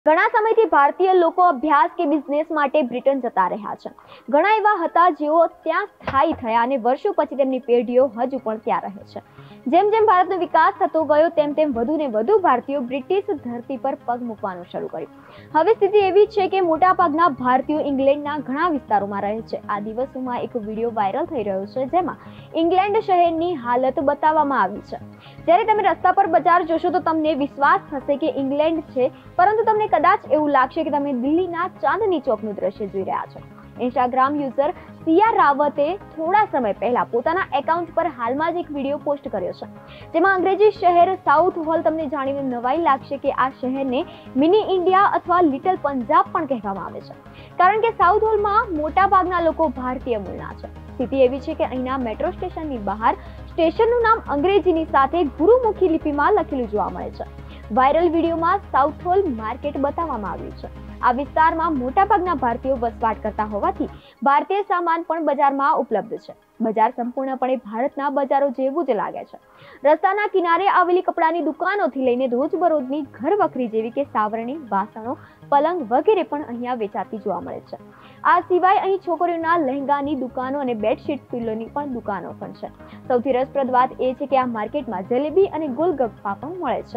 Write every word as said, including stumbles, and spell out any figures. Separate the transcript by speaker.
Speaker 1: ઘણા સમયથી ભારતીય લોકો અભ્યાસ કે બિઝનેસ માટે બ્રિટન જતા રહ્યા છે. ઘણા એવા હતા જેઓ ત્યાં સ્થાયી થયા અને વર્ષો પછી તેમની પેઢીઓ હજુ પણ ત્યાં રહે છે. જેમ જેમ ભારતનો વિકાસ થતો ગયો તેમ તેમ વધુ ને વધુ ભારતીયો બ્રિટિશ ધરતી પર પગ મૂકવાનું શરૂ કર્યું. હવે સ્થિતિ એવી છે કે મોટાભાગના ભારતીયો ઇંગ્લેન્ડના ઘણા વિસ્તારોમાં રહે છે. આ દિવસોમાં એક વિડીયો વાયરલ થઈ રહ્યો છે જેમાં ઇંગ્લેન્ડ શહેરની હાલત બતાવવામાં આવી છે. જ્યારે તમે રસ્તા પર બજાર જોશો તો તમને વિશ્વાસ થશે કે ઇંગ્લેન્ડ છે, પરંતુ તમને કદાચ એવું લાગશે કે તમે દિલ્હીના ચાંદની ચોકનું દ્રશ્ય જોઈ રહ્યા છો. ઇન્સ્ટાગ્રામ યુઝર સિયા રાવતે થોડા સમય પહેલા પોતાના એકાઉન્ટ પર હાલમાં જ એક વિડીયો પોસ્ટ કર્યો છે, જેમાં અંગ્રેજી શહેર સાઉથ હોલ તમને જાણીને નવાઈ લાગશે કે આ શહેરને મિની ઇન્ડિયા અથવા લિટલ પંજાબ પણ કહેવામાં આવે છે, કારણ કે સાઉથ હોલમાં મોટા ભાગના લોકો ભારતીય મૂળના છે. સ્થિતિ એવી છે કે અહીંના મેટ્રો સ્ટેશનની બહાર સ્ટેશનનું નામ અંગ્રેજીની સાથે ગુરુમુખી લિપિમાં લખેલું જોવા મળે છે. વાયરલ વિડીયોમાં સાઉથ હોલ માર્કેટ બતાવવામાં આવ્યું છે. આ વિસ્તારમાં મોટાભાગના ભારતીયો વસવાટ કરતા હોવાથી ભારતીય સામાન પણ બજારમાં ઉપલબ્ધ છે. બજાર સંપૂર્ણપણે ભારતના બજારો જેવું જ લાગે છે. રસ્તાના કિનારે આવેલી કપડાની દુકાનોથી લઈને રોજબરોજની ઘર વખરી જેવી કે સાવરણી, વાસણો, પલંગ વગેરે પણ અહીંયા વેચાતી જોવા મળે છે. આ સિવાય અહીં છોકરીઓના લહેંગાની દુકાનો અને બેડશીટ પિલ્લોની પણ દુકાનો પણ છે. સૌથી રસપ્રદ વાત એ છે કે આ માર્કેટમાં જલેબી અને ગોલગપ્પા પણ મળે છે.